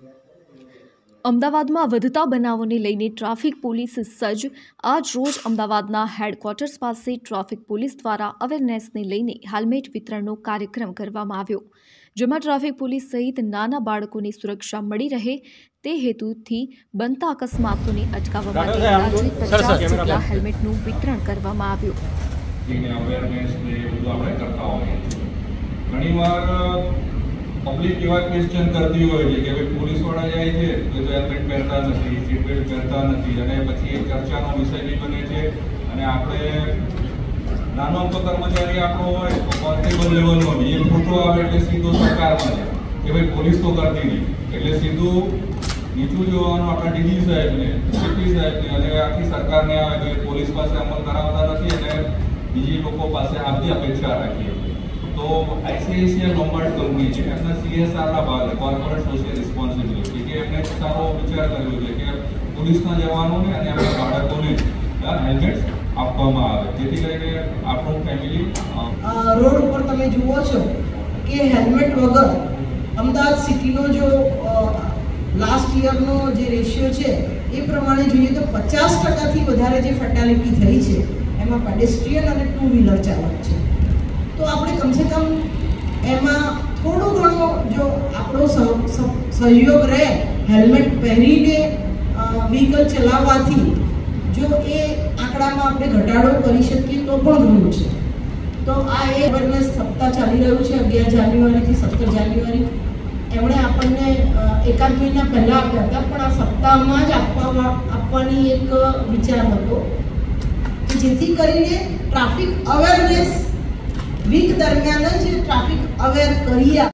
અમદાવાદમાં વધતા બનાવોને લઈને ટ્રાફિક પોલીસ સજ્જ। આજ રોજ અમદાવાદના હેડક્વાર્ટર્સ પાસે ટ્રાફિક પોલીસ દ્વારા અવેરનેસને લઈને હેલ્મેટ વિતરણનો કાર્યક્રમ કરવામાં આવ્યો, જેમાં ટ્રાફિક પોલીસ સહિત નાના બાળકોની સુરક્ષા મળી રહે તે હેતુથી બનતા અકસ્માતોને અટકાવવા માટે અંદાજે 50 જેટલા હેલ્મેટનું વિતરણ કરવામાં આવ્યું। पब्लिक एवं क्वेश्चन करती हो कि भाई पुलिस वाला जाए तो हेल्मेट पहरता नहीं, सीट बेल्ट पहरता नहीं, पछी चर्चा विषय भी बने छे। आपणे नानो अमथो कर्मचारी आपणो होय तो कोन्स्टेबल लेवलनो एक फोटो आवे એટલે સીધો સરકારમાં જાય કે ભાઈ પોલીસ તો કરતી નહીં, એટલે સીધું નીચું જોવાનું આપણા ડીજી સાહેબને, સીપી સાહેબને અને આખી સરકારને આવે કે પોલીસ પાસે અમલ કરાવતા નથી અને બીજી લોકો પાસે આપણી અપેક્ષા રાખીએ। तो आईसीआईसीआई लोम्बार्ड कंपनी है एमना सीएसआर ना भाग कॉर्पोरेट सोशल रिस्पोन्सिबिलिटी के एमने सारो विचार कर्यो छे के पुलिसना जवानोने अने आपણા બાળકોને હેલ્મેટ આપવામાં આવે, જેથી કરીને આપણું ફેમિલી રોડ ઉપર તમે જુઓ છો કે હેલ્મેટ વગર અમદાવાદ સિટીનો જો લાસ્ટ યરનો જે રેશિયો છે એ પ્રમાણે જોઈએ તો 50%થી વધારે જે ફેટાલિટી થઈ છે એમાં પેડેસ્ટ્રીયન અને ટુ વ્હીલર ચાલક છે। तो આપણે कम से कम એમાં થોડો ઘણો જો આપણો સહયોગ રહે હેલ્મેટ પહેરીને વ્હીકલ ચલાવવાથી જો એ આંકડામાં આપણે ઘટાડો કરી શકીએ તો પણ ઘણું છે। તો આ એક અવેરનેસ સપ્તાહ ચાલી રહ્યું છે 11 જાન્યુઆરીથી 17 જાન્યુઆરી। એમણે આપણને એકાદ મહિના પહેલાં આપ્યા હતા, પણ આ સપ્તાહમાં જ આપવાની એક વિચાર હતો જેથી કરીને ટ્રાફિક અવેરનેસ वीक दरमियान ज ट्राफिक अवेर करिए।